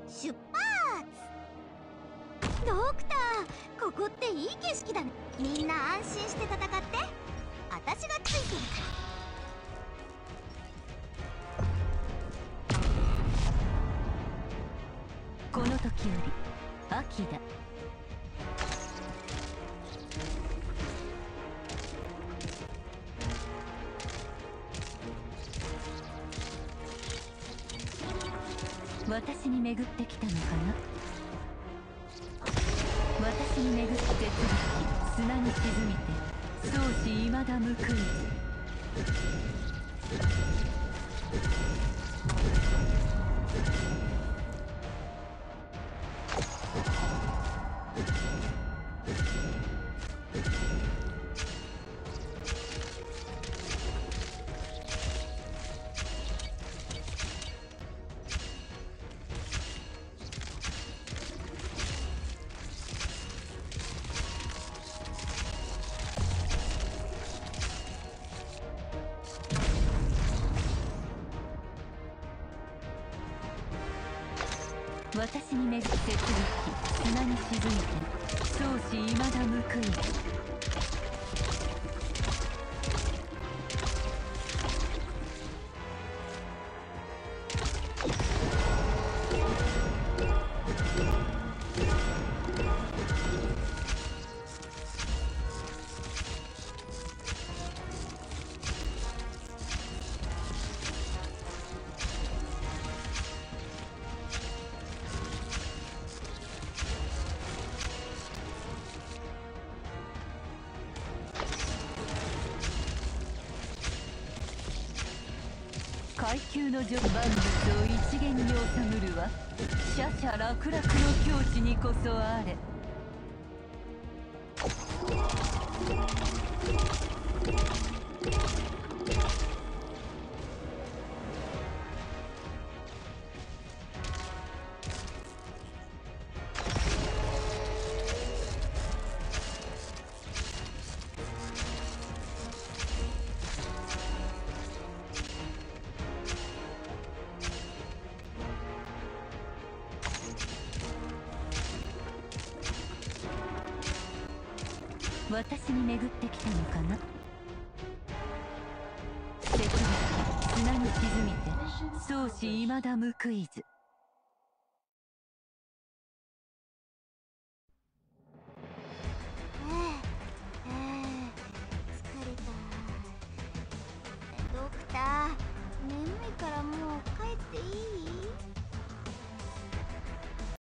出発。ドクター、ここっていい景色だね。みんな安心して戦って、私がついてるから。 この時より秋だ。私に巡ってきたのかな。私に巡って絶撃、砂に沈みて相思未だ報いず。私に巡って絶撃、砂に沈みて相思未だ報いず。階級の序盤物を一元に収むるは奢々楽々の境地にこそあれ。私に巡ってきたのかな。絶撃、砂に沈みて相思未だ報いず。 疲れた。ドクター、眠いからもう帰っていい？